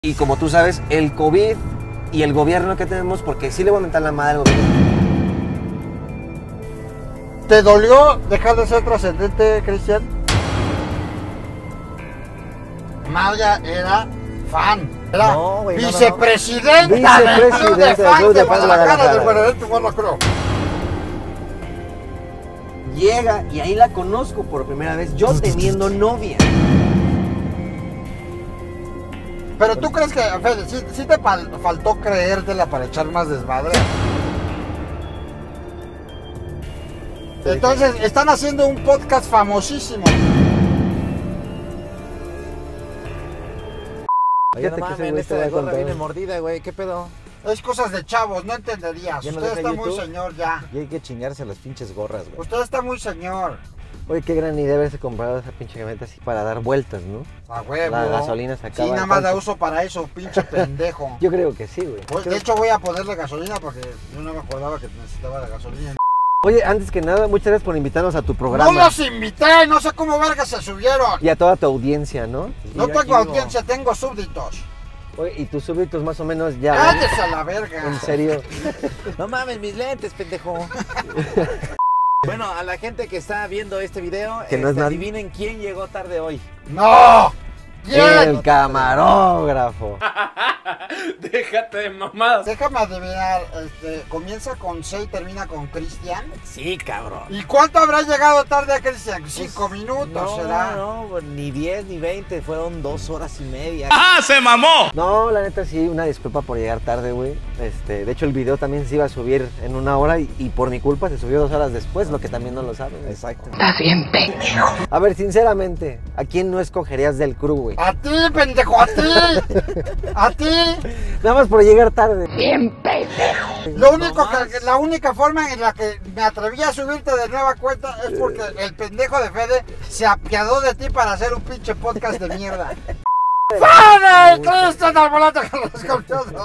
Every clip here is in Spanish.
Y como tú sabes, el COVID y el gobierno que tenemos, porque sí le voy a mentar la madre al gobierno. ¿Te dolió dejar de ser trascendente, Cristian? Maya era fan. Era vicepresidenta del club de fans de Guadalajara, del Guadalajara, Guadalajara. Llega y ahí la conozco por primera vez, yo teniendo novia. Pero tú crees que, Fede, sí te faltó creértela para echar más desmadre. Entonces, están haciendo un podcast famosísimo. Oye, no mames, esta de gorra viene mordida, güey, ¿qué pedo? Es cosas de chavos, no entenderías. Usted está muy señor ya. Y hay que chingarse las pinches gorras, güey. Usted está muy señor. Oye, qué gran idea haberse comprado esa pinche camioneta así para dar vueltas, ¿no? A huevo. La gasolina se acaba. Sí, nada más la uso para eso, pinche pendejo. Yo creo que sí, güey. De hecho, voy a ponerle gasolina porque yo no me acordaba que necesitaba la gasolina. Oye, antes que nada, muchas gracias por invitarnos a tu programa. ¡No los invité! No sé cómo verga se subieron. Y a toda tu audiencia, ¿no? No tengo audiencia, tengo súbditos. Oye, y tus súbditos más o menos ya... ¡Cállese a la verga! ¿En serio? No mames, mis lentes, pendejo. Bueno, a la gente que está viendo este video, que no es adivinen quién llegó tarde hoy. ¡No! ¿Quién? El camarógrafo. Déjate de mamadas. Déjame adivinar, comienza con C y termina con Cristian. Sí, cabrón. ¿Y cuánto habrá llegado tarde a Cristian? 5 minutos, no, será. No, ni 10 ni 20, fueron 2 horas y media. ¡Ah, se mamó! No, la neta sí, una disculpa por llegar tarde, güey. De hecho, el video también se iba a subir en 1 hora y por mi culpa se subió 2 horas después, lo que también no lo saben. Exacto. Estás bien, pendejo. A ver, sinceramente, ¿a quién no escogerías del crew, güey? ¡A ti, pendejo! ¡A ti! ¡A ti! Nada más por llegar tarde. Bien, pendejo. La única forma en la que me atreví a subirte de nueva cuenta es porque el pendejo de Fede se apiadó de ti para hacer un pinche podcast de mierda. ¡Fede! ¡Cristian al volante con los campeones!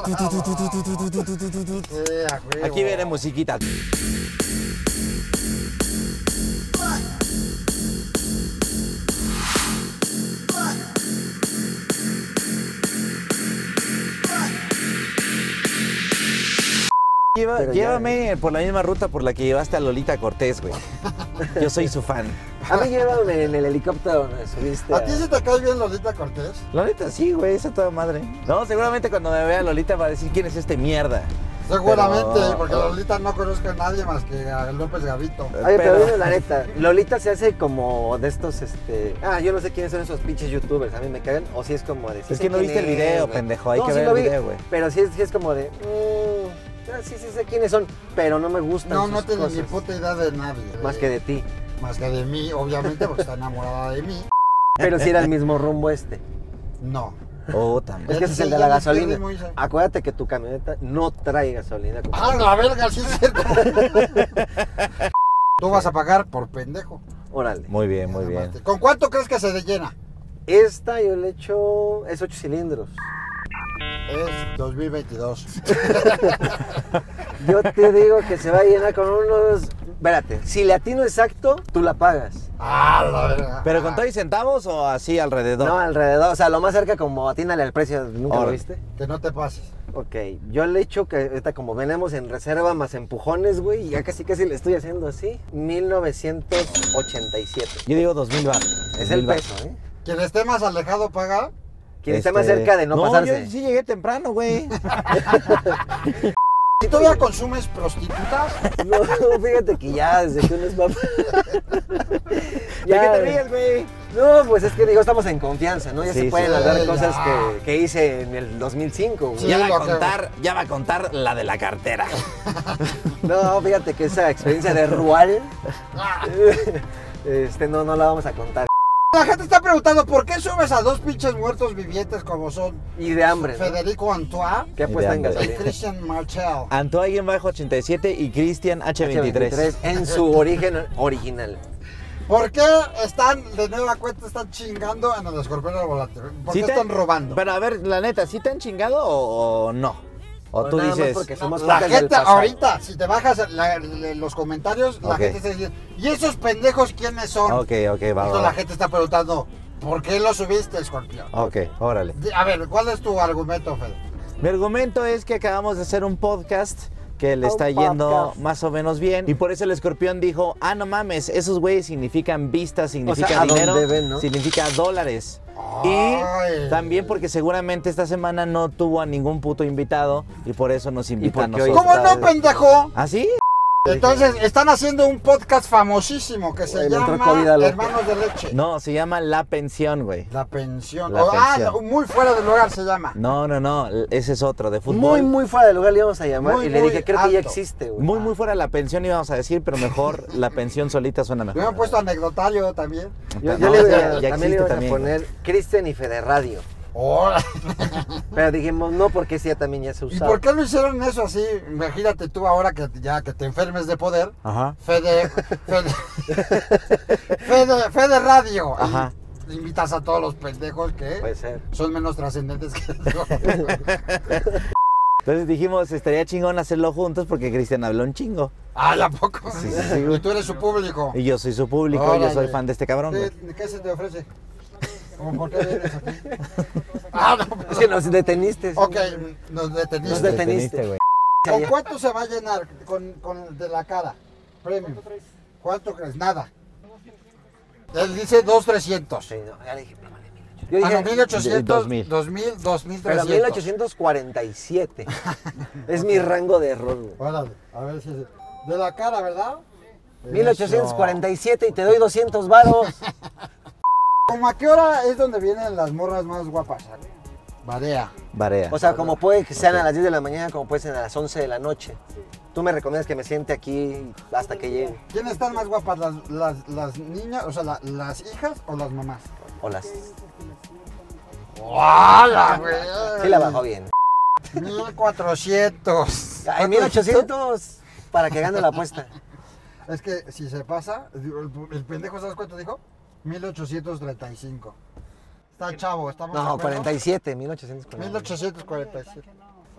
Aquí viene musiquita. Llévame por la misma ruta por la que llevaste a Lolita Cortés, güey. Yo soy su fan. A mí llévame en el helicóptero donde subiste. ¿A ti sí te cae bien Lolita Cortés? Lolita sí, güey, esa toda madre. No, seguramente cuando me vea Lolita va a decir quién es este mierda. Seguramente, porque Lolita no conozco a nadie más que a López Gavito. Oye, pero dime la neta, Lolita se hace como de estos, yo no sé quiénes son esos pinches youtubers, a mí me cagan, o si es como de... Es que no viste el video, pendejo, hay que ver el video, güey. Pero sí es como de... sí sé quiénes son, pero no me gustan. No tengo ni puta idea de nadie. Más que de ti. Más que de mí, obviamente, porque está enamorada de mí. Pero si era el mismo rumbo No. Oh, también. Es que ese es el de la gasolina. Acuérdate que tu camioneta no trae gasolina. ¡Ah, la verga! Sí es cierto. Tú vas a pagar por pendejo. Órale. Muy bien, muy bien. ¿Con cuánto crees que se llena? Esta yo le echo... es 8 cilindros. Es 2022. Yo te digo que se va a llenar con unos... Espérate, si le atino exacto, tú la pagas. Ah, la verdad. ¿Pero con todo y centavos o así alrededor? No, alrededor, o sea, lo más cerca como atínale al precio, ¿nunca lo viste? Que no te pases. Ok, yo le echo que ahorita como venimos en reserva más empujones, güey, y ya casi le estoy haciendo así, 1987. Yo digo 2000 baht. Es el peso, ¿eh? Quien esté más alejado paga. Quien esté más cerca de no pasarse. Yo sí llegué temprano, güey. ¿Y todavía consumes prostitutas? No, fíjate que ya, desde que uno es papá. ¿De qué te ríes, güey? No, pues es que digo, estamos en confianza, ¿no? Ya Sí, se pueden sí, hablar ya. cosas que hice en el 2005, güey. Sí, Ya va a contar la de la cartera. No, fíjate que esa experiencia de Rual, no la vamos a contar. La gente está preguntando, ¿por qué subes a 2 pinches muertos vivientes como son Y de hambre, ¿no? Federico Antoine ¿Qué apuesta en hambre. y gasolina? Christian Martel? Antoine-87 y Cristian H23. En su origen original. ¿Por qué están, de nueva cuenta, están chingando en el escorpión al volante? ¿Por qué están robando? Pero a ver, la neta, ¿sí te han chingado o no? O tú nada más dices... porque somos La podcast del gente pasado. ahorita, si te bajas los comentarios, la Ok. gente está diciendo, ¿y esos pendejos quiénes son? Ok, va. Entonces la gente está preguntando, ¿Por qué lo subiste, Escorpión? Ok, órale. A ver, ¿cuál es tu argumento, Fede? Mi argumento es que acabamos de hacer un podcast que le Un está yendo podcast. más o menos bien. Y por eso el Escorpión dijo, no mames, esos güeyes significan vistas, significa sea, a dinero, dónde ven, ¿no? significa dólares. Ay. Y también porque seguramente esta semana no tuvo a ningún puto invitado y por eso nos invita a porque hoy nosotros. ¿Cómo no, pendejo? ¿Ah, sí? Entonces, están haciendo un podcast famosísimo que se Le entró llama COVID a lo- Hermanos de Leche. No, se llama La Pensión, güey. La pensión. La pensión. Muy fuera del lugar se llama. No, ese es otro, de fútbol. Muy, muy fuera de lugar le íbamos a llamar. Muy, Y le muy dije, creo que ya alto. existe, güey. Muy, muy fuera la pensión íbamos a decir, pero mejor la pensión solita suena Me mejor. han puesto anecdotario también. Yo No, le iba, ya también existe le íbamos también, a poner Cristian y Fede Radio. Hola. Pero dijimos, no, porque ese ya se ¿Y usaba. por qué lo hicieron eso así? Imagínate tú ahora que ya que te enfermes de poder. Ajá. Fede Radio. Ajá. Y invitas a todos los pendejos que Puede ser. son menos trascendentes que yo. Entonces dijimos, estaría chingón hacerlo juntos porque Cristian habló un chingo. Ay, ¿a poco? Sí, sí, sí, güey. Y tú eres su público. Y yo soy su público, yo Órale. soy fan de este cabrón, güey. ¿Qué se te ofrece? ¿Cómo por qué vienes aquí? Ah, no, Es que nos deteniste. Ok, nos deteniste. Nos deteniste. güey. ¿Con cuánto se va a llenar con de la cara? Premium. ¿Cuánto crees? Nada. Él dice 2,300. Sí, no, ya le dije, no, vale, 1800. Yo Ah, no, dije, 1800, 2000. 2000, 2300. pero 1847. Es mi rango de error, güey. Órale, a ver si es de la cara, ¿verdad? 1847 y te doy 200 varos. ¿Cómo a qué hora es donde vienen las morras más guapas? Varía. Barea. O sea, como puede que sean a las 10 de la mañana, como puede ser a las 11 de la noche. Tú me recomiendas que me siente aquí hasta que llegue. ¿Quiénes están más guapas? ¿Las niñas, o sea, las hijas o las mamás? O las... ¡Hola, güey! Sí la bajó bien. 1400. Ay, 1800 para que gane la apuesta. Es que si se pasa, el pendejo, ¿sabes cuánto dijo? 1835. Está chavo, estamos de No, acuerdo? 47, 1847. 1847.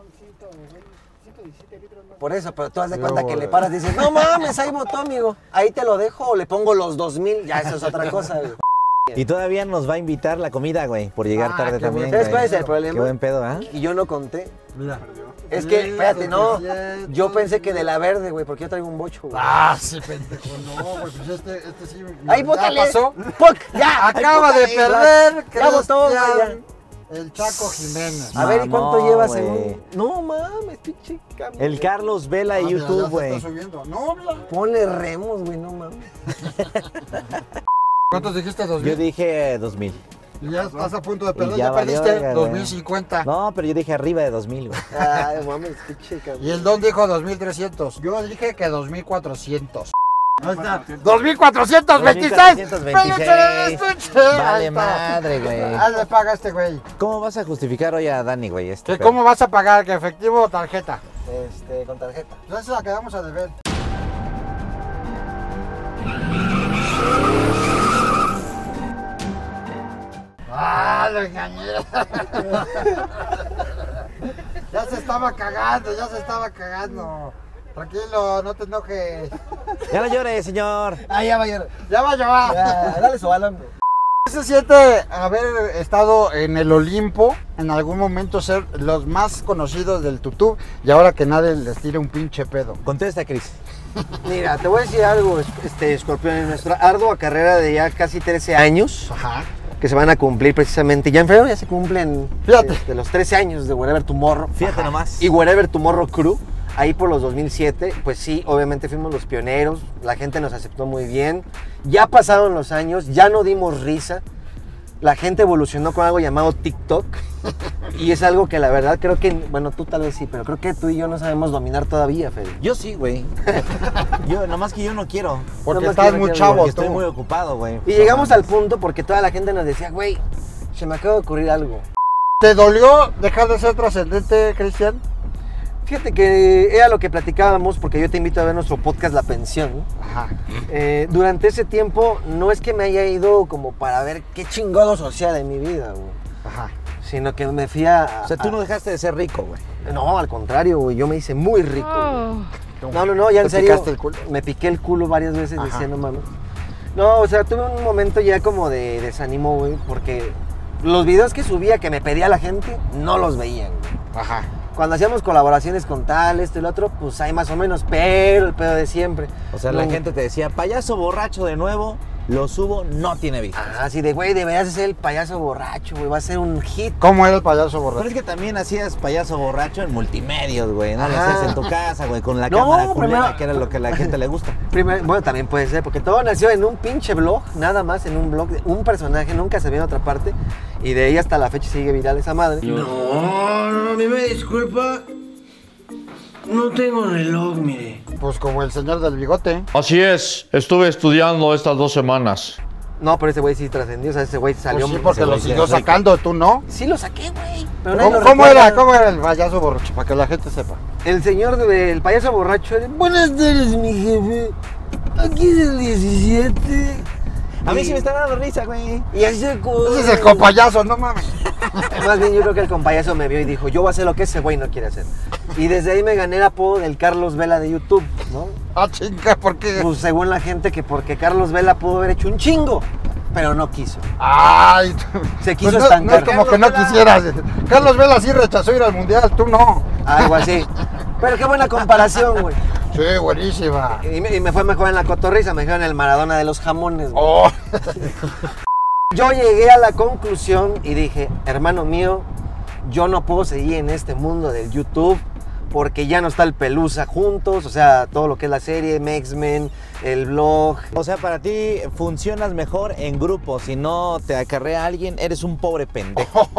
Por eso, pero tú haz de cuenta que le paras y dices, no mames, ahí votó, amigo. Ahí te lo dejo o le pongo los 2000. Ya, eso es otra cosa, güey. Y todavía nos va a invitar la comida, güey, por llegar Ah, tarde qué también. bueno. ¿Sabes cuál güey. es el problema? Qué buen pedo, ¿ah? Y yo no conté. Mira. Es que, espérate, no. 1700. Yo pensé que de la verde, güey, porque yo traigo un bocho, güey. Ah, sí, pendejo, no, güey, pues este sí. Ahí ya bótale. pasó. ¡Poc! ¡Ya! Acaba Ahí, de bótale. perder, Ya votó, güey, Cristian, ya. el Chaco Jiménez. A ver, ¿y cuánto Mamón, llevas güey. en un...? No mames, pinche cambio. El Carlos Vela de Ah, mira, YouTube, ya se güey. está subiendo. No, mira. Ponle remos, güey, no mames. ¿Cuántos dijiste? Yo 2000. dije 2000. Y ya estás a punto de Y perder, ya ya valió, perdiste verga, güey. 2050. No, pero yo dije arriba de 2000, güey. Ay, mames, pinche Y cambio. el Don dijo 2300. Yo dije que 2400. Ahí está. 2426. 2426. Ahí Vale está. madre, güey. Ah, le paga este güey. ¿Cómo vas a justificar hoy a Dani, güey? Este ¿Que pedo? ¿Cómo vas a pagar? ¿Que efectivo o tarjeta? Con tarjeta. Ya se la quedamos a deber. ¡Ah, lo engañé! Ya se estaba cagando, ya se estaba cagando. Tranquilo, no te enojes. Ya no llores, señor. Ah, ya va a llorar. Ya va a llevar. Ya, dale su balón, güey. ¿Qué se siente haber estado en el Olimpo, en algún momento ser los más conocidos del tutú y ahora que nadie les tire un pinche pedo? Contesta, Cris. Mira, te voy a decir algo, Escorpión. En nuestra ardua carrera de ya casi 13 años, Ajá. que se van a cumplir precisamente, ya en febrero ya se cumplen Fíjate. de los 13 años de Wherever Tomorrow. Fíjate nomás. Y Wherever Tomorrow Crew, ahí por los 2007, pues sí, obviamente fuimos los pioneros, la gente nos aceptó muy bien, ya pasaron los años, ya no dimos risa, la gente evolucionó con algo llamado TikTok y es algo que la verdad creo que, bueno, tú tal vez sí, pero creo que tú y yo no sabemos dominar todavía, Fede. Yo sí, güey. Nomás que yo no quiero. Porque Nada más estás que muy no chavo Porque tú. estoy muy ocupado, güey. Y llegamos al punto porque toda la gente nos decía, güey, se me acaba de ocurrir algo. ¿Te dolió dejar de ser trascendente, Cristian? Fíjate que era lo que platicábamos, porque yo te invito a ver nuestro podcast La Pensión, ¿no? Ajá. Durante ese tiempo no es que me haya ido como para ver qué chingado social de mi vida, güey, Ajá. sino que me fui a... O sea, tú no dejaste de ser rico, güey. No, al contrario, güey, yo me hice muy rico, güey. No, ya en ¿Te serio, picaste el culo? me piqué el culo varias veces, Ajá. decía, no mames. No, o sea, tuve un momento ya como de desánimo, güey, porque los videos que subía, que me pedía la gente, no los veían, güey. Ajá. Cuando hacíamos colaboraciones con tal, esto y lo otro, pues hay más o menos, pero el pedo de siempre. O sea, la gente te decía, payaso borracho de nuevo, lo subo, no tiene vistas. Así de, güey, deberías ser el payaso borracho, güey, va a ser un hit. ¿Cómo era el payaso borracho? Pero es que también hacías payaso borracho en multimedios, güey. No lo Ajá. hacías en tu casa, güey, con la No, cámara culera, primero- que era lo que a la gente le gusta. Bueno, también puede ser, porque todo nació en un pinche blog, nada más en un blog de un personaje, nunca se vio en otra parte, y de ahí hasta la fecha sigue viral esa madre. No, a mí me disculpa. No tengo reloj, mire. Pues como el señor del bigote. Así es, estuve estudiando estas 2 semanas. No, pero ese güey sí trascendió, o sea, ese güey salió... Pues sí, porque ese lo güey siguió sí- sacando, tú no. Sí lo saqué, güey, pero nadie lo ¿Cómo recuerda. era el payaso borracho? Para que la gente sepa. El señor del payaso borracho era, buenas tardes, mi jefe, aquí es el 17. A mí sí me está dando risa, güey. Y así se... Ese es el copayazo, no mames. Más bien yo creo que el compayazo me vio y dijo, yo voy a hacer lo que ese güey no quiere hacer. Y desde ahí me gané el apodo del Carlos Vela de YouTube, ¿no? Ah, chinga, ¿por qué? Pues según la gente que porque Carlos Vela pudo haber hecho un chingo, pero no quiso. Ay, Se quiso pues estancar. No es como que no quisieras. Carlos Vela sí rechazó ir al mundial, tú no. Algo así. Pero qué buena comparación, güey. Sí, buenísima. Y me fue mejor en la cotorriza, me dijeron el Maradona de los jamones, güey. Oh. Yo llegué a la conclusión y dije, hermano mío, yo no puedo seguir en este mundo del YouTube porque ya no está el Pelusa juntos, o sea, todo lo que es la serie, X-Men, el blog. O sea, para ti funcionas mejor en grupo. Si no te acarrea alguien, eres un pobre pendejo.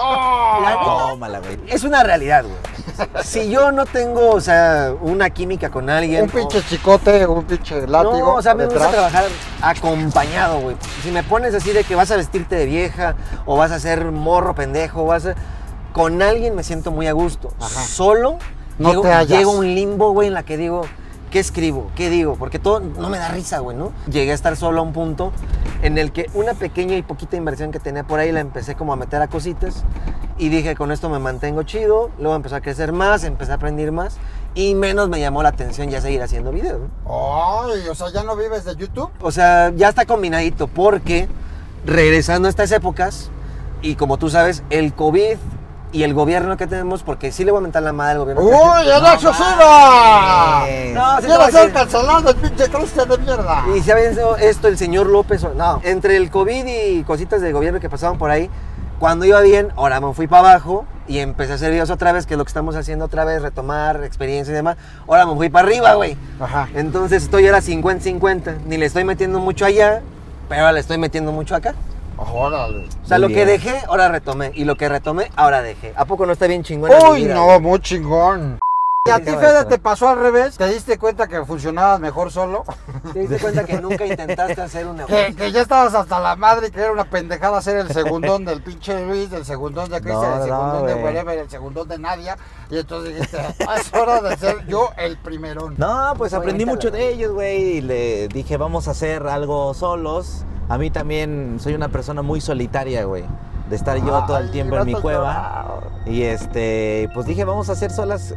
Tómala, güey. Es una realidad, güey. Si yo no tengo, o sea, una química con alguien... Un pinche chicote, un pinche látigo. No, o sea, me gusta detrás. trabajar acompañado, güey. Si me pones así de que vas a vestirte de vieja o vas a ser morro pendejo, con alguien me siento muy a gusto. Ajá. Solo No llego, te hallas. llego a un limbo, güey, en la que digo, ¿qué escribo? ¿Qué digo? Porque todo no me da risa, güey, ¿no? Llegué a estar solo a un punto en el que una pequeña y poquita inversión que tenía por ahí la empecé como a meter a cositas y dije, con esto me mantengo chido, luego empezó a crecer más, empecé a aprender más y menos me llamó la atención ya seguir haciendo videos, ¿no? Ay, o sea, ¿ya no vives de YouTube? O sea, ya está combinadito porque regresando a estas épocas y como tú sabes, el COVID y el gobierno que tenemos, porque sí le voy a mentar la madre al gobierno. ¡Uy, el Axo Silva! No, sí te voy ¡Quiere a ser decir. cancelado el pinche Cristian de mierda! Y si había esto el señor López, no, entre el COVID y cositas del gobierno que pasaban por ahí, cuando iba bien, ahora me fui para abajo y empecé a hacer videos otra vez, que es lo que estamos haciendo otra vez, retomar experiencia y demás. Ahora me fui para arriba, güey. Ajá. Entonces estoy ahora 50-50. Ni le estoy metiendo mucho allá, pero ahora le estoy metiendo mucho acá. Órale. O sea, Muy lo que bien. dejé, ahora retomé. Y lo que retomé, ahora dejé. ¿A poco no está bien chingón? Uy, no, muy chingón. ¿Y a ti, Fede, te pasó al revés? ¿Te diste cuenta que funcionabas mejor solo? ¿Te diste cuenta que nunca intentaste hacer un negocio? Que ya estabas hasta la madre y que era una pendejada hacer el segundón del pinche Luis, el segundón de Cristian, No, el segundón de güey. whatever, el segundón de Nadia. Y entonces dijiste, es hora de ser yo el primerón. No, pues Oye, aprendí ahorita mucho la- de ellos, güey. Y le dije, vamos a hacer algo solos. A mí también soy una persona muy solitaria, güey. De estar yo todo el Ay, tiempo en mi vas a cueva. llorar. Y pues dije, vamos a hacer solos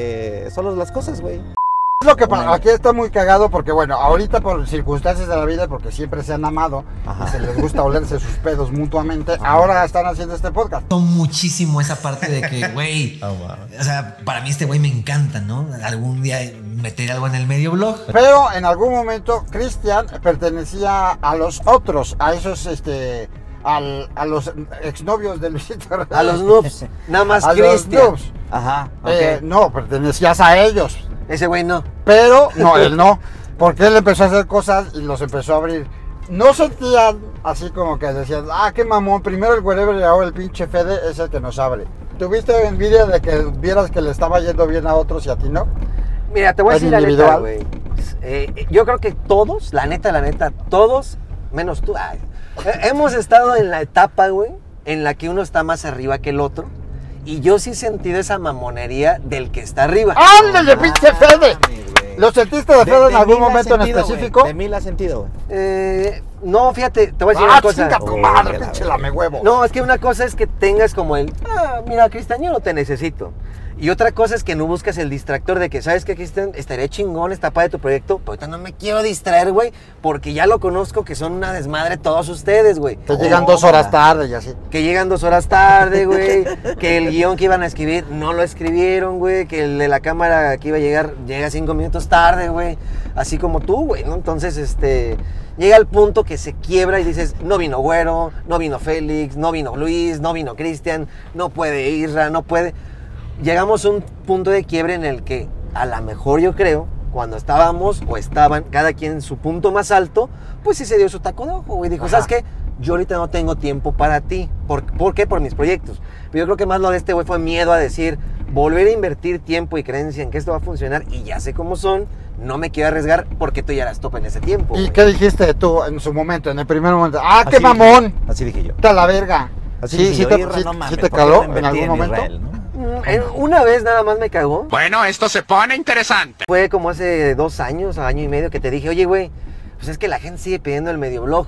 las cosas, güey. Es lo que aquí está muy cagado porque, bueno, ahorita por circunstancias de la vida, porque siempre se han amado Ajá. y se les gusta olerse sus pedos mutuamente, ahora están haciendo este podcast. Muchísimo esa parte de que, güey, o sea, para mí este güey me encanta, ¿no? Algún día meter algo en el medio blog. Pero en algún momento Cristian pertenecía a los otros, a esos, a los exnovios de Luisito Rey. A los noobs. Nada más A los Cristian. noobs. Ajá, ok. No, pertenecías a ellos. Ese güey no. Pero, no, él no. Porque él empezó a hacer cosas y los empezó a abrir. No sentían así como que decían, ah, qué mamón, primero el wherever y ahora el pinche Fede es el que nos abre. ¿Tuviste envidia de que vieras que le estaba yendo bien a otros y a ti no? Mira, te voy a ¿Es decir la neta, individual? güey. Yo creo que todos, la neta, todos, menos tú, hemos estado en la etapa, güey, en la que uno está más arriba que el otro. Y yo sí he sentido esa mamonería del que está arriba. ¡Ándale, pinche Fede! Mames, güey. ¿Lo sentiste de Fede en De algún mí la has momento en sentido, específico? güey. De mí la has sentido, güey. No, fíjate, te voy a decir una cosa. Chinga tu madre, pinche lamehuevo. No, es que una cosa es que tengas como el, mira, Cristian, yo no te necesito. Y otra cosa es que no buscas el distractor de que, ¿sabes qué, Cristian? Estaría chingón, está padre tu proyecto, pero ahorita no me quiero distraer, güey, porque ya lo conozco que son una desmadre todos ustedes, güey. Que llegan 2 horas tarde y así. Que llegan 2 horas tarde, güey. Que el guión que iban a escribir no lo escribieron, güey. Que el de la cámara que iba a llegar llega 5 minutos tarde, güey. Así como tú, güey, ¿no? Entonces, llega el punto que se quiebra y dices, no vino Güero, no vino Félix, no vino Luis, no vino Cristian, no puede Isra, no puede... Llegamos a un punto de quiebre en el que, a lo mejor yo creo, cuando estábamos o estaban, cada quien en su punto más alto, pues sí se dio su taco de ojo, güey. Dijo, ¿sabes qué? Yo ahorita no tengo tiempo para ti. ¿Por qué? Por mis proyectos. Pero yo creo que más lo de este güey fue miedo a decir, volver a invertir tiempo y creencia en que esto va a funcionar y ya sé cómo son, no me quiero arriesgar porque tú ya eras top en ese tiempo. ¿Y güey. qué dijiste tú en su momento, en el primer momento? ¡Ah, qué Así mamón! dije- Así dije yo. ¡Te a la verga! Así Sí, dije sí yo, te, Irra, sí- no sí mames, te ¿por qué caló no en invertí algún momento. Israel, no? Una vez nada más me cagó. Bueno, esto se pone interesante. Fue como hace 2 años, año y medio, que te dije, oye, güey, pues es que la gente sigue pidiendo el medioblog.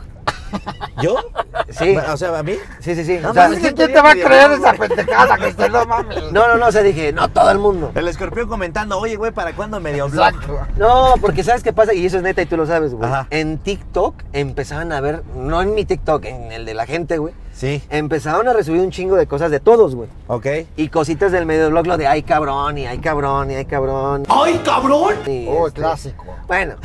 ¿Yo? Sí. O sea, ¿a mí? Sí, sí, sí. No O sea, mames, ¿Quién te va a creer esa pendejada, Cristian? No mames. no, o sea, dije, no todo el mundo. El escorpión comentando, oye, güey, ¿para cuándo medio blog? Exacto. No, porque ¿sabes qué pasa? Y eso es neta y tú lo sabes, güey. Ajá. En TikTok empezaban a ver, no en mi TikTok, en el de la gente, güey. Sí, Empezaron a recibir un chingo de cosas de todos, güey. ok. Y cositas del medioblog, lo de ay cabrón, y ay cabrón, y ay cabrón. ¡Ay, cabrón! Y, Oh, clásico. Bueno,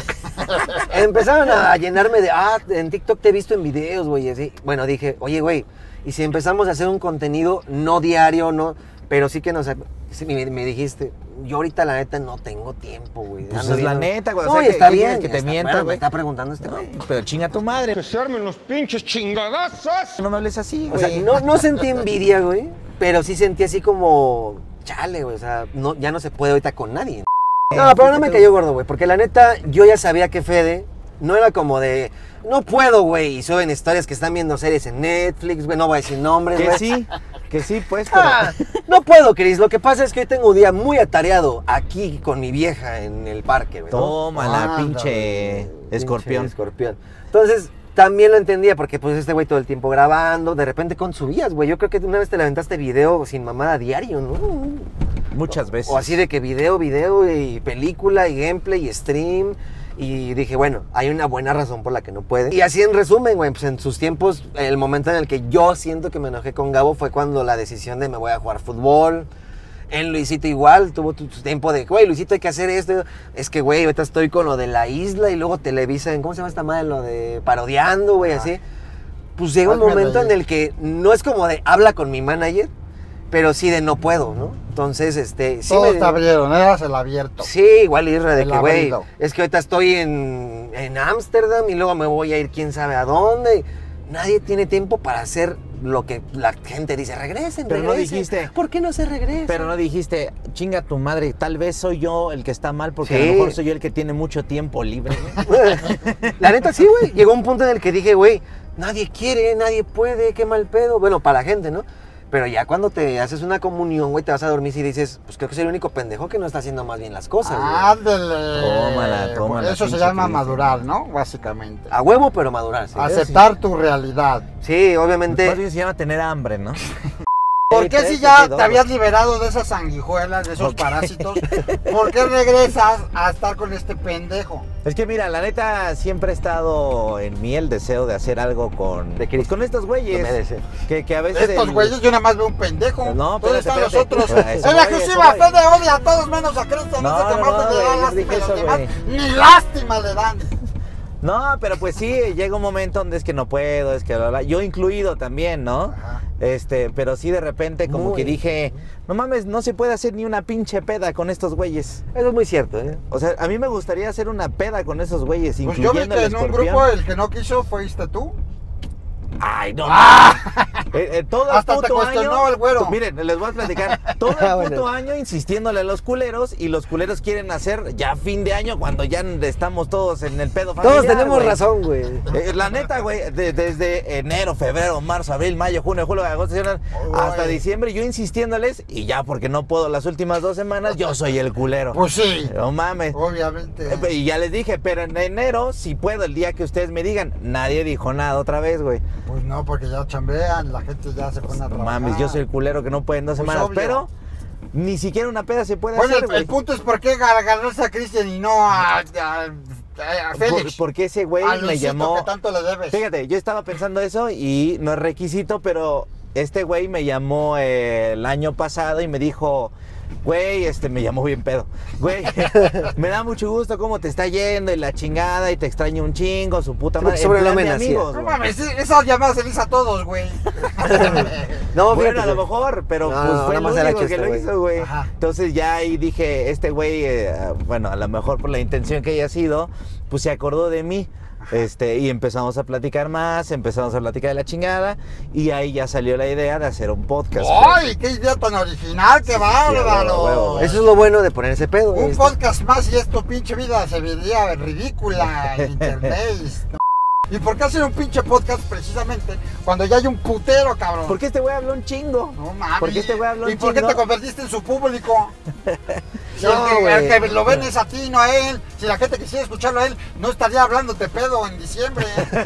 empezaron a llenarme de, en TikTok te he visto en videos, güey, y así. Bueno, dije, oye, güey, y si empezamos a hacer un contenido no diario, no, pero sí que nos... Sí, me dijiste, yo ahorita la neta no tengo tiempo, güey. Pues Ando es la viendo- neta, güey. O No, sea, y ¿qué- está qué bien. quieres que te está- mienta, bueno, me güey? está preguntando este güey. Pero chinga tu madre. Que se armen los pinches chingadazos. No me hables así, O güey. sea, no sentí envidia, güey, pero sí sentí así como, chale, güey, o sea, no, ya no se puede ahorita con nadie. No, pero no me cayó gordo, güey, porque la neta, yo ya sabía que Fede no era como de, no puedo, güey, y suben historias que están viendo series en Netflix, güey, no voy a decir nombres, güey. Que sí, pues, pero... No puedo, Cris, lo que pasa es que hoy tengo un día muy atareado aquí con mi vieja en el parque, güey, ¿no? Toma la Ándale. pinche escorpión. Pinche escorpión. Entonces, también lo entendía porque pues este güey todo el tiempo grabando, de repente con subías, güey. Yo creo que una vez te levantaste video sin mamada diario, ¿no? Muchas veces. O así de que video y película y gameplay y stream. Y dije, bueno, hay una buena razón por la que no puede. Y así en resumen, güey, pues en sus tiempos, el momento en el que yo siento que me enojé con Gabo fue cuando la decisión de me voy a jugar fútbol. En Luisito igual, tuvo su tiempo de, güey, Luisito hay que hacer esto. Es que, güey, ahorita estoy con lo de la isla y luego Televisa, ¿cómo se llama esta madre? Lo de parodiando, güey, así. Pues llega un Hazme momento en reír. el que no es como de habla con mi manager, pero sí de no puedo, ¿no? Entonces, sí Todos me... te abrieron, eras el abierto. Sí, igual Isra, de El que, güey, abrido. es que ahorita estoy en Ámsterdam y luego me voy a ir quién sabe a dónde. Nadie tiene tiempo para hacer lo que la gente dice, regresen, Pero no regresen. dijiste. ¿Por qué no se regresa? Pero no dijiste, chinga tu madre, tal vez soy yo el que está mal porque a Sí. lo mejor soy yo el que tiene mucho tiempo libre. güey. La neta sí, güey. Llegó un punto en el que dije, güey, nadie quiere, nadie puede, qué mal pedo. Bueno, para la gente, ¿no? Pero ya cuando te haces una comunión, güey, te vas a dormir y dices, pues creo que soy el único pendejo que no está haciendo más bien las cosas, güey. Ándale. Tómala, Eso se pinche llama Cristian. madurar, ¿no? Básicamente. A huevo, pero madurar, sí. Aceptar tu realidad. Sí, obviamente. Más bien se llama tener hambre, ¿no? ¿Por Sí, qué tres, si ya sí, te habías liberado de esas sanguijuelas, de esos parásitos, por qué regresas a estar con este pendejo? Es que mira, la neta siempre ha estado en mí el deseo de hacer algo con, ¿De qué? pues, con estos güeyes. Me deseo. Que a veces Estos el- güeyes, yo nada más veo un pendejo. No, ¿Dónde espérate, están los espérate. otros? A eso En la voy, exclusiva, eso voy. Fede odia a todos menos a Cristian. No, Dice que no, Marta no, le da güey, no lástima dije y los eso, demás güey. ni lástima le dan. No, pero pues sí, llega un momento donde es que no puedo, es que bla, bla, yo incluido también, ¿no? Ajá. Pero sí de repente como Muy. que dije, no mames, no se puede hacer ni una pinche peda con estos güeyes. Eso es muy cierto, ¿eh? O sea, a mí me gustaría hacer una peda con esos güeyes, Pues yo vi incluyendo que el en un escorpión. grupo el que no quiso fuiste tú. Ay, no. Todo Hasta el te puto cuestionó año, el güero. Miren, les voy a platicar. Todo el puto año insistiéndole a los culeros y los culeros quieren hacer ya fin de año cuando ya estamos todos en el pedo familiar. Todos tenemos güey. razón, güey. La neta, güey, desde enero, febrero, marzo, abril, mayo, junio, julio, agosto, hasta diciembre, yo insistiéndoles y ya porque no puedo las últimas 2 semanas, yo soy el culero. Pues sí. No mames. Obviamente. Y ya les dije, pero en enero, si puedo, el día que ustedes me digan, nadie dijo nada otra vez, güey. Pues no, porque ya chambean, la gente ya se pone a No trabajar. mames, yo soy el culero que no puede en 2 Pues semanas, obvio. pero ni siquiera una peda se puede Bueno, hacer, el güey. punto es por qué ganarse a Cristian y no a Félix. Porque ese güey A me Luisito, llamó. que tanto le debes. Fíjate, yo estaba pensando eso y no es requisito, pero este güey me llamó el año pasado y me dijo, güey, me llamó bien pedo. Güey, me da mucho gusto cómo te está yendo y la chingada y te extraño un chingo, su puta madre. Sobre En la plan de amenaza. amigos, No güey. mames, esas llamadas se le hizo a todos, güey. No, Bueno, fíjate, a lo güey. mejor, pero No, pues no, fue nada el más era único que chiste, lo güey. hizo, güey. Ajá. Entonces ya ahí dije, este güey, bueno, a lo mejor por la intención que haya sido, pues se acordó de mí. Y empezamos a platicar más, empezamos a platicar de la chingada y ahí ya salió la idea de hacer un podcast. ¡Ay, qué idea tan original! ¡Qué bárbaro! huevo. Eso es lo bueno de ponerse pedo. Un este. podcast más y esto pinche vida se vería ridícula en internet. ¿No? ¿Y por qué hacer un pinche podcast precisamente cuando ya hay un putero, cabrón? Porque este güey habló un chingo. No mames. Porque este güey habló un ¿Y por qué chingo. te convertiste en su público? Si No, el que güey. lo ven es a ti, no a él. Si la gente quisiera escucharlo a él, no estaría hablándote pedo en diciembre.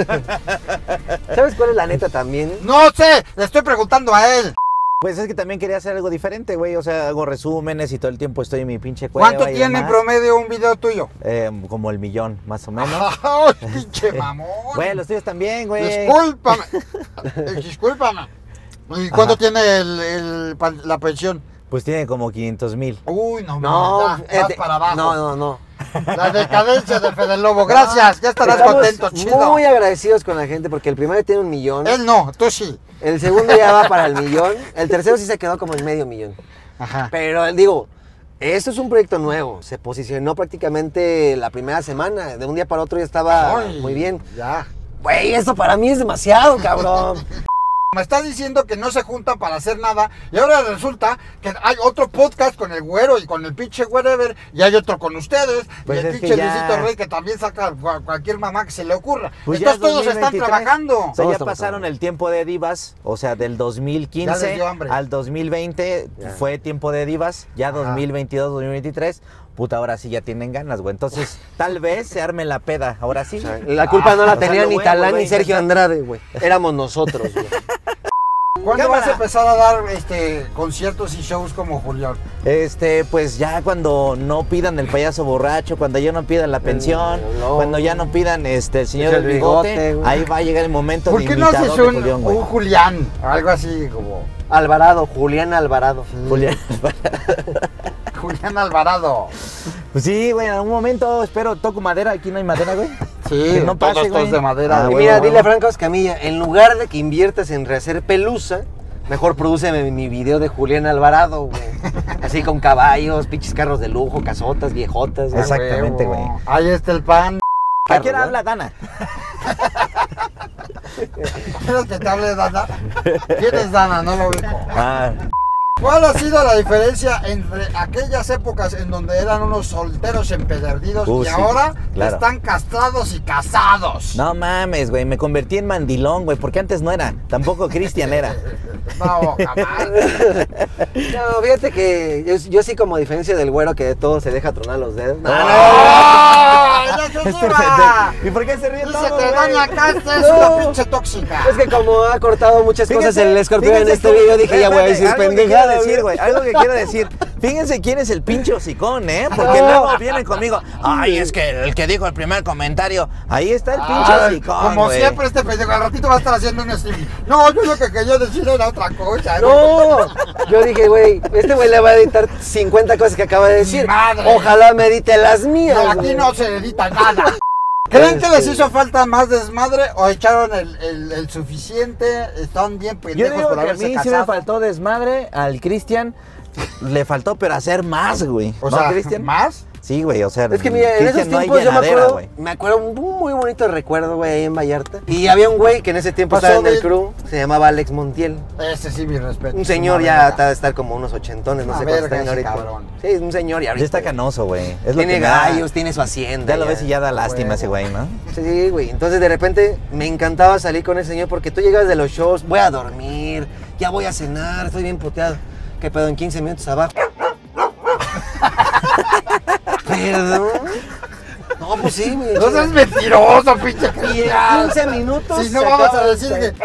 ¿Sabes cuál es la neta también? No sé, le estoy preguntando a él. Pues es que también quería hacer algo diferente, güey. O sea, hago resúmenes y todo el tiempo estoy en mi pinche cueva. ¿Cuánto y tiene en demás. promedio un video tuyo? Como el 1,000,000, más o menos. ¡Ay, pinche mamón! Güey, los tuyos también, güey. Discúlpame. Discúlpame. ¿Y cuánto tiene la pensión? Pues tiene como 500,000. Uy, no, No, vas para abajo. no. La decadencia de Fede Lobo. Gracias, ya estarás Estamos contento, chido. muy agradecidos con la gente porque el primero tiene 1,000,000. Él no, tú sí. El segundo ya va para el 1,000,000. El tercero sí se quedó como en 500,000. Ajá. Pero digo, esto es un proyecto nuevo. Se posicionó prácticamente la primera semana. De un día para otro ya estaba Ay, muy bien. Ya. Güey, esto para mí es demasiado, cabrón. Me está diciendo que no se juntan para hacer nada y ahora resulta que hay otro podcast con el güero y con el pinche wherever y hay otro con ustedes Pues y el es que pinche ya- Luisito Rey que también saca cualquier mamá que se le ocurra. Pues ya Entonces es todos están 2023. trabajando. O sea, Todos ya estamos pasaron trabajando. el tiempo de divas, o sea, del Ya les 2015 dio hambre. al 2020 Ya. fue tiempo de divas, ya Ajá. 2022, 2023, puta, ahora sí ya tienen ganas, güey. Entonces, tal vez se arme la peda, ahora sí. La culpa no la o sea, tenía lo ni voy a Talán volver ni a Sergio intentar. Andrade, güey. Éramos nosotros, güey. ¿Cuándo Cámara. vas a empezar a dar conciertos y shows como Julián? Pues ya cuando no pidan el payaso borracho, cuando ya no pidan la pensión, no. cuando ya no pidan el señor El del bigote, bigote, güey. ahí va a llegar el momento ¿Por de qué no invitador haces de Julián, güey. un Julián? Algo así como Alvarado, Julián Alvarado. Julián. Julián Alvarado. Pues sí, güey, en algún momento espero, toco madera, aquí no hay madera, güey. Sí, Que no pase, todos güey. de madera. Ah, Y güey. mira, huevo, dile a huevo. Franco Escamilla, en lugar de que inviertas en rehacer Pelusa, mejor prodúceme mi video de Julián Alvarado, güey. Así con caballos, pinches carros de lujo, casotas, viejotas. güey. Exactamente, güey. Ahí está el pan. ¿A quién ¿verdad? habla Dana? ¿Quieres que te hable Dana? ¿Quién es Dana? No lo ubico. Ah, ¿Cuál ha sido la diferencia entre aquellas épocas en donde eran unos solteros empedernidos y sí, ahora claro. están castrados y casados? no mames, güey, me convertí en mandilón, güey, porque antes no era, tampoco Cristian era. No, jamás. No, fíjate que yo sí como a diferencia del güero que de todo se deja tronar los dedos. No, ¡Ay, exclusiva! ¿Y por qué se ríe Dice todo, que güey? Doña Casta es una pinche tóxica. Es que como ha cortado muchas cosas Fíjense, el escorpión en fíjense este cómo- video, dije ya voy a espérate, decir algo que pendejada. quiero decir, güey, algo que quiero decir. Fíjense quién es el pinche hocicón, ¿eh? Porque No. luego vienen conmigo. Ay, es que el que dijo el primer comentario. Ahí está el pinche Ay, hocicón, como güey. siempre este pendejo, al ratito va a estar haciendo un streaming. No, yo lo que quería decir era otra cosa. No, yo dije, güey, este güey le va a editar 50 cosas que acaba de decir. madre. Ojalá me edite las mías. No, aquí güey. no se edita nada. ¿Creen que les hizo falta más desmadre o echaron el suficiente? Están bien Yo pendejos digo por que a haberse mí sí me casado. faltó desmadre al Cristian. le faltó, pero hacer más, güey. O ¿No, sea, Cristian? ¿más? Sí, güey, o sea, Es que mira, en esos Cristian, no hay tiempos yo llenadera, güey. me acuerdo un muy bonito recuerdo, güey, ahí en Vallarta. Y había un güey que en ese tiempo Pasó estaba en el de- crew, se llamaba Alex Montiel. Ese sí, mi respeto. Un señor Una ya verga. está de estar como unos ochentones, no Una sé cuántos verga tiene ese ahorita. cabrón. Sí, es un señor y ahorita. Ya está canoso, güey. Es lo Tiene que me da- gallos, tiene su hacienda. Ya lo ves y ya da lástima Huevo. ese güey, ¿no? Sí, güey. Entonces de repente me encantaba salir con ese señor porque tú llegas de los shows, voy a dormir, ya voy a cenar, estoy bien puteado. ¿Qué pedo? En 15 minutos abajo. ¿Perdón? No, pues sí, güey. No seas mentiroso, pinche Y en cristiano. 15 minutos. Si no se vamos acaba a el decir pedo. que...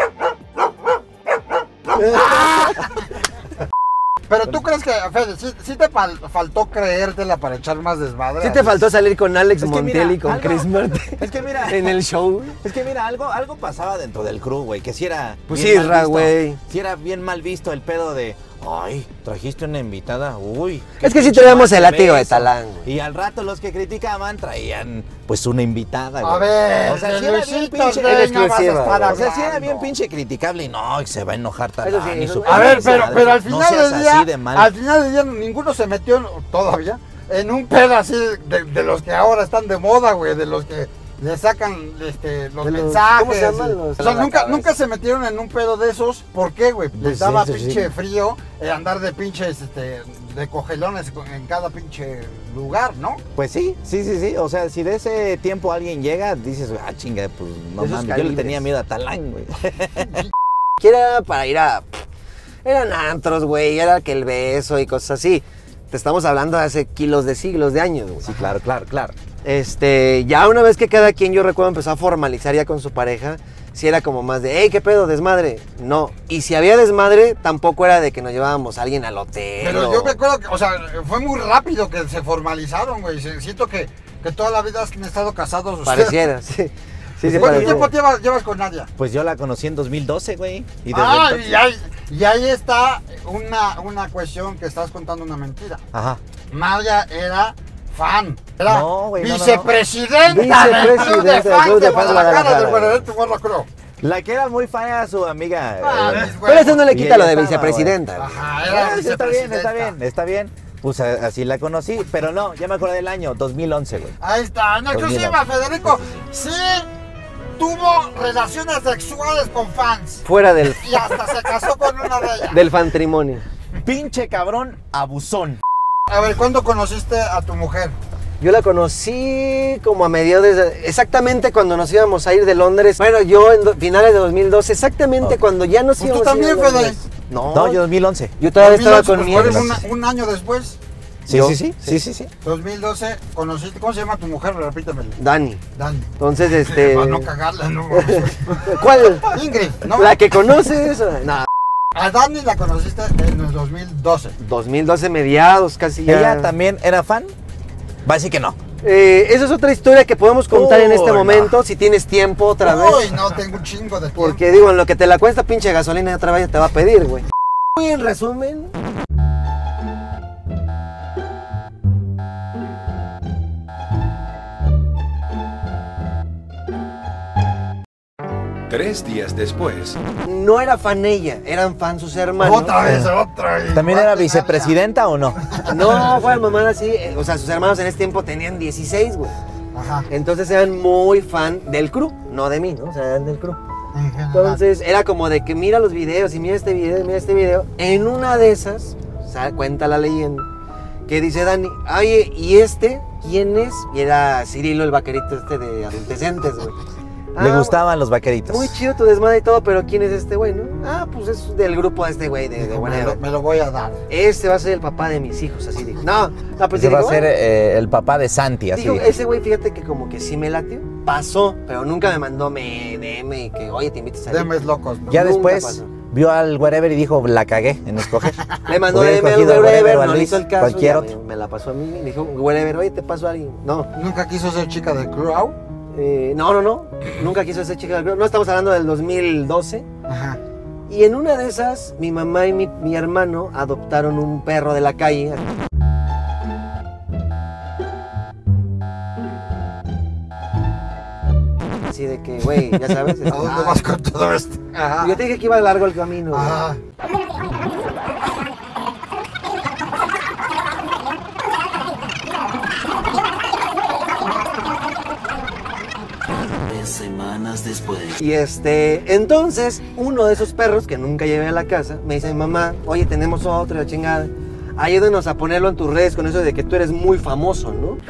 Pero tú crees que, Fede, sí te faltó creértela para echar más desmadre. Sí te faltó salir con Alex Es que Montiel mira, y con algo- Chris Martin. Es que mira, En el show. Es que mira, algo pasaba dentro del crew, güey, que si era Pues bien sí, mal visto. güey. Si era bien mal visto el pedo de, ay, trajiste una invitada, uy. Es que sí pinche traíamos mal el se látigo ve de eso. Talán, güey. Y al rato los que criticaban traían, pues, una invitada, güey. A ver, o sea, si era bien Luisito pinche... Rey, en no vas a exclusiva, estar güey. O sea, si era hablando. bien pinche criticable y no, y se va a enojar Talán Eso sí, y eso su sí. A ver, pinche madre. pero al final no seas del día, así de mal. al final del día ninguno se metió todavía en un pedo así de los que ahora están de moda, güey, de los que le sacan los De los- mensajes. ¿cómo se llaman los- O sea, la nunca, cabeza? nunca se metieron en un pedo de esos. ¿Por qué, güey? Les Pues daba sí, sí, pinche sí. frío andar de pinches, de cogelones en cada pinche lugar, ¿no? Pues sí. O sea, si de ese tiempo alguien llega, dices, ah, chinga, pues no Esos mames. Yo le calibres. tenía miedo a Talán, güey. Que era para ir a... Eran antros, güey, era que el beso y cosas así. Te estamos hablando de hace siglos de años, güey. Sí, claro. Ya una vez que cada quien, yo recuerdo, empezó a formalizar ya con su pareja, sí era como más de, hey, ¿qué pedo? ¿Desmadre? No. Y si había desmadre, tampoco era de que nos llevábamos a alguien al hotel. Pero o- yo me acuerdo que, o sea, fue muy rápido que se formalizaron, güey. Siento que toda la vida han estado casados ustedes. Pareciera, sí. Sí, sí, ¿Cuánto pareciera. tiempo llevas con Nadia? Pues yo la conocí en 2012, güey. Y desde Ah, entonces- y ahí está una cuestión que estás contando una mentira. Ajá. Nadia era fan. Era No, güey, no, no, no. vicepresidenta del club de Vicepresidenta del fans Club de de Fans de Guadalajara, Guadalajara. del Guadalajara, Guadalajara. La que era muy fan era su amiga. Mis Pero eso no le Y quita ella lo de estaba, vicepresidenta. güey. Ajá, era Sí, está bien, vicepresidenta. está bien. Pues así la conocí, pero no, ya me acordé del año, 2011, güey. Ahí está, en exclusiva, Federico. Sí tuvo relaciones sexuales con fans. Fuera del, Y hasta se casó con una de ellas. del fantrimonio. Pinche cabrón abusón. A ver, ¿cuándo conociste a tu mujer? Yo la conocí como a mediados exactamente cuando nos íbamos a ir de Londres. Bueno, yo en finales de 2012, exactamente cuando ya nos Pues tú íbamos a ir también, de Fede. Londres. No, No, yo 2011. yo todavía estaba 2011, con mi pues, ex. fue un año después. Sí, Yo- sí. 2012 conociste, ¿cómo se llama tu mujer? Repítemelo. Dani. Dani. Entonces, Para no cagarla, no. ¿Cuál? Ingrid, ¿no? La que conoce eso. No, A Dani la conociste en el 2012. 2012 mediados, casi ya. ¿Ella también era fan? Va a decir que no. Esa es otra historia que podemos contar en este Uy, no. momento, si tienes tiempo otra vez. Uy, no, tengo un chingo de tiempo. Porque digo, en lo que te la cuesta pinche gasolina otra vez te va a pedir, güey. Muy en resumen, 3 días después. no era fan ella, eran fan sus hermanos. Otra vez, otra. y ¿También va a era tener vicepresidenta o no? No, fue mamá así, o sea, sus hermanos en ese tiempo tenían 16, güey. la- Ajá. Entonces eran muy fan del crew, no de mí, ¿no? O sea, eran del crew. En general. Entonces era como de que mira los videos y mira este video, mira este video. En una de esas, cuenta la leyenda, que dice Dani, oye, ¿y este quién es? Y era Cirilo, el vaquerito este de adolescentes, güey. Le Ah, gustaban los vaqueritos. muy chido tu desmadre y todo, pero ¿quién es este güey, no? Ah, pues es del grupo de este güey, de Dijo, whatever. me lo voy a dar. Este va a ser el papá de mis hijos, así dijo. No, pues Ese va a digo, ser "Ah". el papá de Santi, así. Dijo, dijo. ese güey, fíjate que como que sí me latió. Pasó, pero nunca me mandó DM y que, oye, te invito a salir. Demes locos. ¿no? Ya nunca después pasó. vio al wherever y dijo, la cagué en escoger. Le mandó Hubiera DM al escogido a wherever, Wherever o a no le Luis, hizo el caso. cualquier ya otro. me la pasó a mí. Me dijo, wherever, oye, te paso a alguien. No, ¿Nunca quiso ser chica de Crow? no. Nunca quiso ser chica del grupo. No estamos hablando del 2012. Ajá. Y en una de esas, mi mamá y mi hermano adoptaron un perro de la calle. Así de que, güey, ya sabes. ¿A dónde vas con todo esto? Ajá. Yo te dije que iba largo el camino. güey. Ajá. después. Y entonces, uno de esos perros que nunca llevé a la casa, me dice, mamá, oye, tenemos otro, la chingada. Ayúdenos a ponerlo en tus redes con eso de que tú eres muy famoso, ¿no?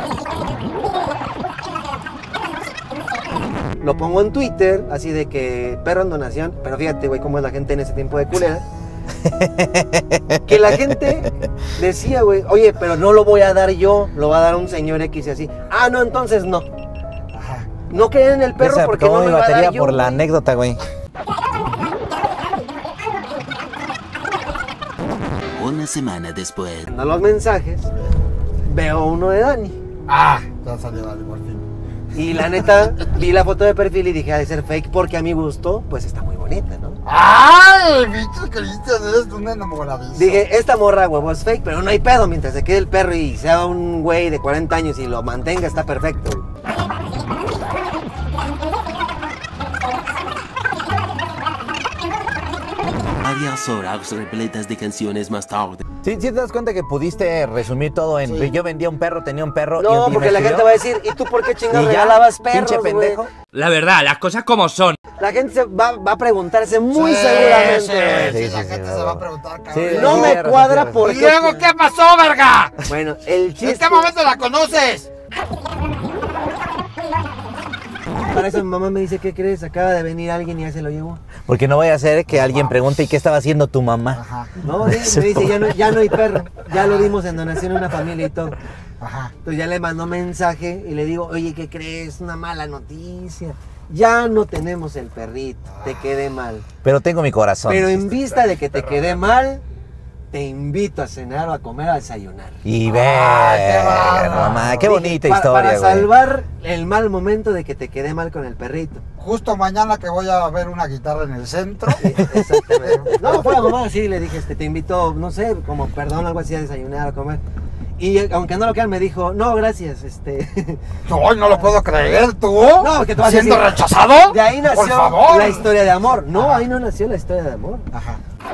Lo pongo en Twitter, así de que perro en donación, pero fíjate, güey, cómo es la gente en ese tiempo de culera. Que la gente decía, güey, oye, pero no lo voy a dar yo, lo va a dar un señor X y así. Ah, no, entonces no. Ajá. No quedé en el perro Esa, porque no como me mi va a batería dar yo, por la güey. anécdota, güey. Una semana después. Viendo los mensajes, veo uno de Dani. Ah, ya salió Dani por fin. Y la neta, vi la foto de perfil y dije, ha de ser fake porque a mi gusto, pues está muy bonita, ¿no? ¡Ay, bicho Cristian! Eres un enamoradizo. Dije, esta morra, huevo, es fake, pero no hay pedo. Mientras se quede el perro y sea un güey de 40 años y lo mantenga, está perfecto. Varias horas repletas de canciones más tarde. ¿Sí te das cuenta que pudiste resumir todo en yo vendía un perro, tenía un perro? No, y porque me la escribió? gente va a decir, ¿y tú por qué chingados ¿Y ya? regalabas perros, Pinche pendejo. güey? La verdad, las cosas como son. La gente va a preguntarse muy Sí, seguramente. sí, güey. sí, la gente se va a preguntar, cabrón. Sí, No sí, me tienes razón, cuadra tienes por ¿Y luego qué pasó, verga? Bueno, el chiste... ¿En qué momento la conoces? Para eso mi mamá me dice, ¿qué crees? Acaba de venir alguien y ya se lo llevó. Porque no vaya a ser que alguien pregunte, ¿y qué estaba haciendo tu mamá? Ajá, No, me dice, ya no hay perro. Ya lo dimos en donación a una familia y todo. ajá. Entonces ya le mandó mensaje y le digo, oye, ¿qué crees? Una mala noticia. Ya no tenemos el perrito, te quedé mal. Pero tengo mi corazón. Pero en vista de que te quedé mal, te invito a cenar o a comer o a desayunar. Y qué ver, bárbaro. mamá, qué bonita Dije, historia, Para güey. salvar el mal momento de que te quedé mal con el perrito. Justo mañana que voy a ver una guitarra en el centro. Exactamente. No, fue la mamá, sí, le dije, te invito, no sé, como perdón, algo así a desayunar, a comer. Y aunque no lo crean, me dijo, no, gracias, No, no lo puedo creer, ¿tú? No, porque tú vas a ¿Siendo decir, rechazado? De ahí Por nació favor. la historia de amor. No, ahí no nació la historia de amor. Ajá.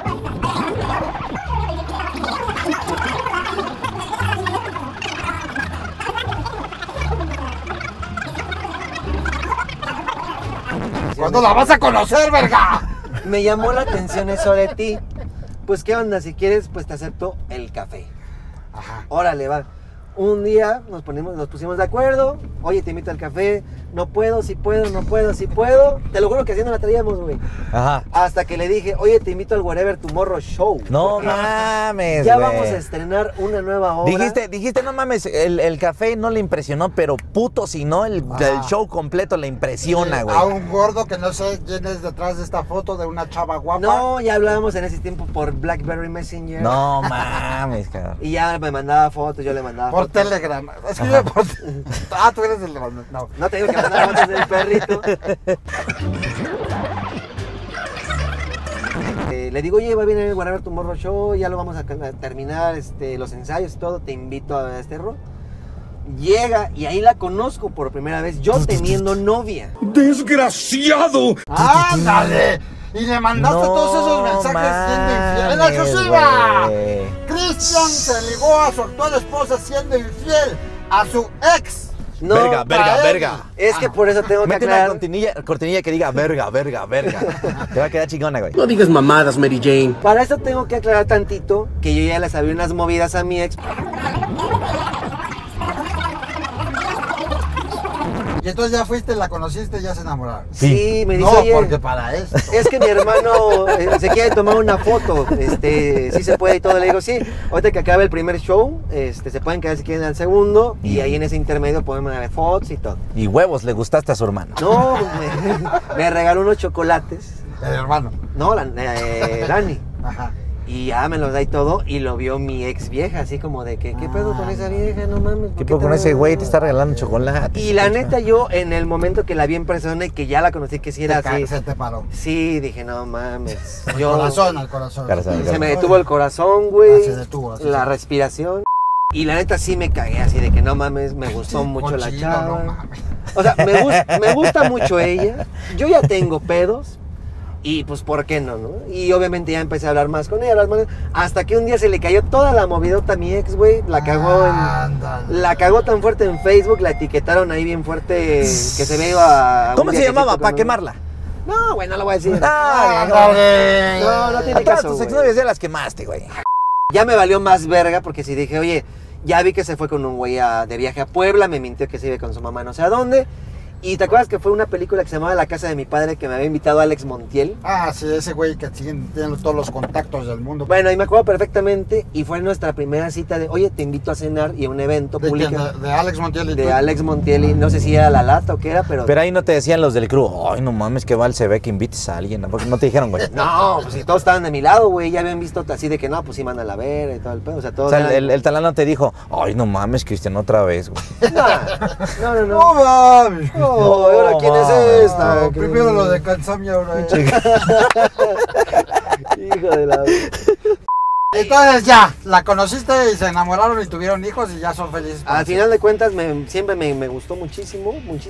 ¿Cuándo la vas a conocer, verga? Me llamó la atención eso de ti. Pues, ¿qué onda? Si quieres, pues te acepto el café. Ajá. Órale, va. Un día nos pusimos de acuerdo. Oye, te invito al café. No puedo, si puedo, no puedo, si puedo. Te lo juro que así no la traíamos, güey. Ajá. Hasta que le dije, oye, te invito al Whatever Tomorrow Show. No Porque mames, ya güey. vamos a estrenar una nueva obra. Dijiste, no mames, el café no le impresionó, pero puto si no, el show completo le impresiona, güey. A un gordo que no sé quién es detrás de esta foto de una chava guapa. No, ya hablábamos en ese tiempo por BlackBerry Messenger. No mames, cabrón. Y ya me mandaba fotos, yo le mandaba Por fotos. Telegram. Escribe por... Ah, tú eres el... No. No te digo que mandaba fotos del perrito. Le digo, oye, va a venir el Whatever Tomorrow Show, ya lo vamos a terminar, los ensayos y todo, te invito a este rol. Llega y ahí la conozco por primera vez, yo teniendo novia. ¡Desgraciado! ¡Ándale! Y le mandaste todos esos mensajes siendo infiel. ¡En la exclusiva! güey. Cristian se ligó a su actual esposa siendo infiel a su ex. No, Verga. es que por eso tengo que Mete una aclarar. cortinilla que diga verga. Te va a quedar chingona, güey. No digas mamadas, Mary Jane. Para eso tengo que aclarar tantito que yo ya le sabía unas movidas a mi ex. Y entonces ya fuiste, la conociste y ya se enamoraron. Sí, me dice, No, oye, porque para esto. es que mi hermano se quiere tomar una foto, sí se puede y todo. Le digo, sí, ahorita que acabe el primer show, se pueden quedar si quieren al segundo y ahí en ese intermedio podemos ver fotos y todo. Y huevos, le gustaste a su hermano. No, me regaló unos chocolates, El hermano. no, Dani, Ajá. y ya me los da y todo, y lo vio mi ex vieja, así como de que, ¿qué pedo con esa vieja? No mames. ¿por ¿Qué qué pedo con te- ese güey? Te está regalando chocolate. Y la neta, yo en el momento que la vi en persona y que ya la conocí, que sí era así, Se te paró. sí, dije, no mames. Al corazón, al corazón. Se me detuvo el corazón, güey. Se detuvo, así La se- respiración. Y la neta sí me cagué así de que no mames, me gustó mucho la Cochino, chava. no mames. O sea, me gusta mucho ella. Yo ya tengo pedos. Y pues, ¿por qué no? Y obviamente ya empecé a hablar más con ella, hasta que un día se le cayó toda la movidota a mi ex, güey. La cagó tan fuerte en Facebook, la etiquetaron ahí bien fuerte que se ve a... ¿Cómo se llamaba? ¿Para quemarla? No, güey, no lo voy a decir. No tiene caso. Todas tus exnovias ya las quemaste, güey. Ya me valió más verga porque si dije, oye, ya vi que se fue con un güey de viaje a Puebla, me mintió que se iba con su mamá no sé a dónde. Y te acuerdas que fue una película que se llamaba La casa de mi padre que me había invitado Alex Montiel. Ah, sí, ese güey que tiene todos los contactos del mundo. Bueno, y me acuerdo perfectamente y fue nuestra primera cita de, oye, te invito a cenar y a un evento público. De Alex Montiel y de Alex Montiel y no sé si era La Lata o qué era, pero... Pero ahí no te decían los del crew, ay, no mames, que mal se ve que invites a alguien. Porque no te dijeron, güey. No, pues si todos estaban de mi lado, güey, ya habían visto así de que no, pues sí, mándala a ver y todo el pedo. O sea, todos el talán no te dijo, ay, no mames, Cristian, otra vez, güey. No. No mames. No, ahora quién es esta. No, primero lo de Cansamia, ahora. Hijo de la... Entonces ya, la conociste y se enamoraron y tuvieron hijos y ya son felices. Al final de cuentas siempre me gustó muchísimo.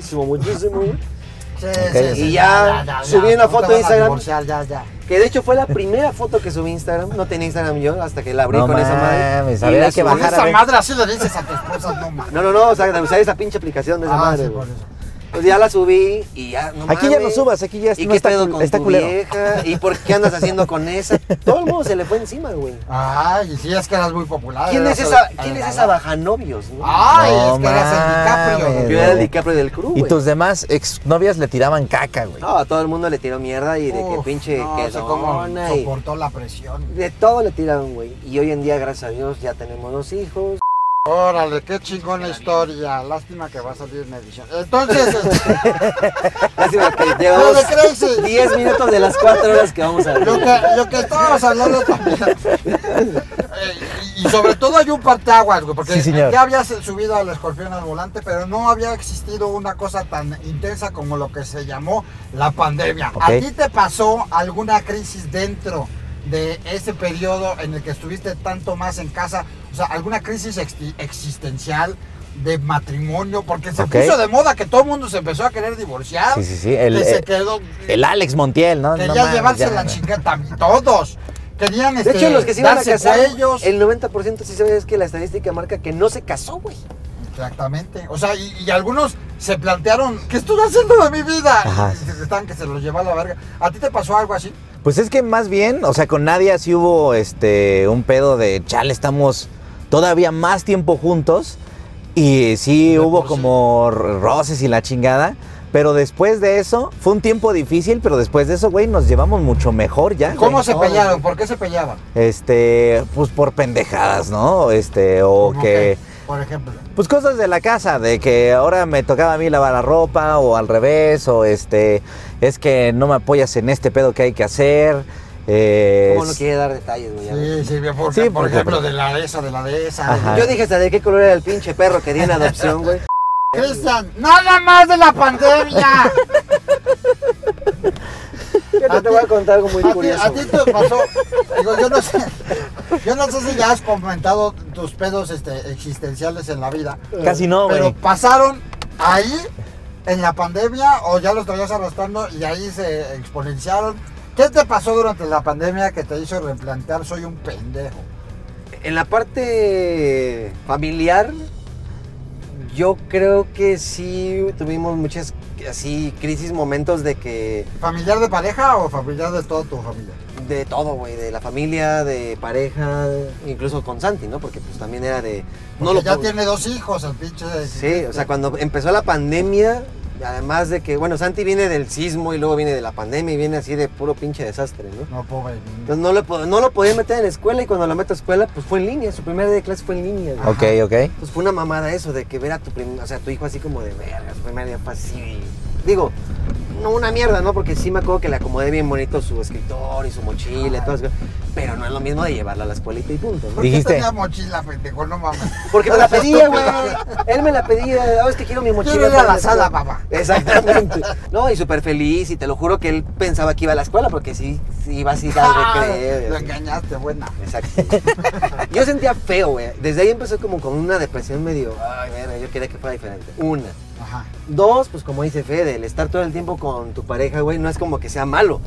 Sí, Okay. sí, Y ya subí una foto de Instagram. Ya. Que de hecho fue la primera foto que subí a Instagram. No tenía Instagram yo hasta que la abrí No con esa madre. mames, Y a ver, la hay que subí. bajar. Esa madre así le dices a tu esposa, no mames. No, o sea, de usar esa pinche aplicación de esa madre. Sí, güey. por eso. Pues ya la subí y ya no Aquí ya no mames. subas, aquí ya ¿Y no qué está, pedo con está tu culero. vieja? ¿Y por qué andas haciendo con esa? Todo el mundo se le fue encima, güey. Ay, sí, es que eras muy popular. ¿Quién eras es esa bajanovios? ¿No? Ay, No es que eras el DiCaprio. mames. Yo era el DiCaprio del crew, Y güey. tus demás exnovias le tiraban caca, güey. No, a todo el mundo le tiró mierda y de que Uf, pinche no sé cómo quedona y... soportó la presión. De todo le tiraron, güey. Y hoy en día, gracias a Dios, ya tenemos 2 hijos. Órale, qué chingona historia. Lástima que va a salir en edición. Entonces, Lástima que No llevamos le crees. 10 minutos de las 4 horas que vamos a ver. lo que estábamos hablando también. Y sobre todo hay un parteaguas, güey, porque Sí, señor. ya habías subido al escorpión al volante, pero no había existido una cosa tan intensa como lo que se llamó la pandemia. Ok. ¿A ti te pasó alguna crisis dentro de ese periodo en el que estuviste tanto más en casa? O sea, alguna crisis existencial de matrimonio, porque se Ok. puso de moda que todo el mundo se empezó a querer divorciar. Sí. Que se quedó, El Alex Montiel, ¿no? quería No mames, llevarse ya. la chingada, todos. Querían De hecho, los que se iban a darse casar, cuellos. el 90% sí sabes que la estadística marca que no se casó, güey. Exactamente. O sea, y algunos se plantearon, ¿qué estoy haciendo de mi vida? Ajá. Y estaban que se los llevó a la verga. ¿A ti te pasó algo así? Pues es que más bien, o sea, con Nadia sí hubo un pedo de, chale, estamos todavía más tiempo juntos. Y sí De hubo por sí. como roces y la chingada. Pero después de eso, fue un tiempo difícil, pero después de eso, güey, nos llevamos mucho mejor ya. ¿Cómo güey. se pelearon? ¿Por qué se peleaban? Pues por pendejadas, ¿no? O ¿Cómo que... qué? Por ejemplo. Pues cosas de la casa, de que ahora me tocaba a mí lavar la ropa, o al revés, o es que no me apoyas en este pedo que hay que hacer. ¿Cómo no quiere dar detalles, güey? Ya ves. Sí, Sí, por ejemplo, de la de esa. Ajá. Yo dije hasta de qué color era el pinche perro que di en adopción, güey. Cristian, nada más de la pandemia. Yo te voy a contar algo muy curioso. A ti te pasó, digo, yo no sé si ya has comentado tus pedos existenciales en la vida. Casi no, Pero güey. pasaron ahí en la pandemia o ya los traías arrastrando y ahí se exponenciaron. ¿Qué te pasó durante la pandemia que te hizo replantear soy un pendejo? En la parte familiar, yo creo que sí tuvimos muchas así crisis, momentos de que... ¿Familiar de pareja o familiar de toda tu familia? De todo, güey, de la familia, de pareja, incluso con Santi, ¿no? Porque pues también era de... Porque ya tiene 2 hijos el pinche. Sí, o sea, cuando empezó la pandemia, además de que, bueno, Santi viene del sismo y luego viene de la pandemia y viene así de puro pinche desastre, ¿no? No, pobre. Entonces no lo podía meter en la escuela y cuando lo meto a escuela, pues fue en línea, su primer día de clase fue en línea. güey. Ok. Pues fue una mamada eso, de que ver a tu hijo así como de verga, su primer día fue así. Digo, no una mierda, ¿no? Porque sí me acuerdo que le acomodé bien bonito su escritorio y su mochila y todo eso. Pero no es lo mismo de llevarla a la escuelita y punto, ¿no? ¿Por qué Dijiste. tenía mochila, pendejo? No mames. Porque me la pedía, güey. Él me la pedía. Ah, es que quiero mi mochila. Quiero ir a para la sala, papá. Exactamente. No, y súper feliz. Y te lo juro que él pensaba que iba a la escuela porque sí iba así al recreo. Lo engañaste, buena. Exacto. Yo sentía feo, güey. Desde ahí empezó como con una depresión medio... Ay, verga, yo quería que fuera diferente. Una. Ajá. 2, pues como dice Fede, el estar todo el tiempo con tu pareja, güey, no es como que sea malo.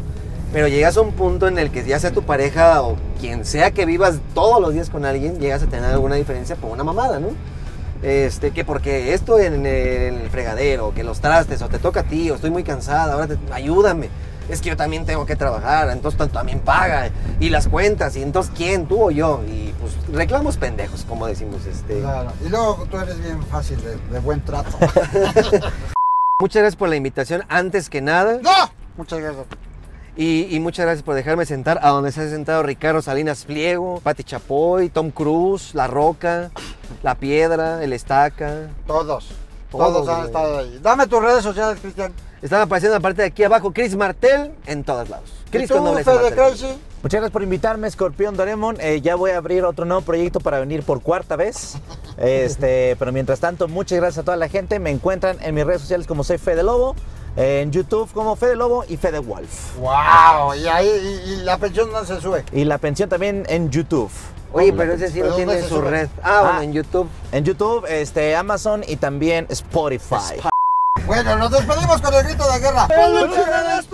pero llegas a un punto en el que ya sea tu pareja o quien sea que vivas todos los días con alguien, llegas a tener alguna diferencia por una mamada, ¿no? Que porque esto en el fregadero, que los trastes, o te toca a ti, o estoy muy cansada, ahora ayúdame. Es que yo también tengo que trabajar, entonces también paga. Y las cuentas, y entonces ¿quién? ¿Tú o yo? Y pues reclamos pendejos, como decimos. Claro. Y luego tú eres bien fácil, de buen trato. Muchas gracias por la invitación, antes que nada. ¡No! Muchas gracias. Y muchas gracias por dejarme sentar a donde se ha sentado Ricardo Salinas Pliego, Pati Chapoy, Tom Cruise, La Roca, La Piedra, El Estaca. Todos han estado ahí. Dame tus redes sociales, Cristian. Están apareciendo en la parte de aquí abajo, Chris Martel, en todos lados. Chris ¿Y tú, con doble Fede Martel. Crazy? Muchas gracias por invitarme, Escorpión Doraemon. Ya voy a abrir otro nuevo proyecto para venir por cuarta vez. Pero mientras tanto, muchas gracias a toda la gente. Me encuentran en mis redes sociales como soy Fede Lobo, en YouTube como Fede Lobo y Fede Wolf. ¡Wow! Y ahí y la pensión no se sube. Y la pensión también en YouTube. Oye, pero ese sí no tiene su red. Bueno, en YouTube. En YouTube, Amazon y también Spotify. Bueno, nos despedimos con el grito de guerra. ¡Peluche de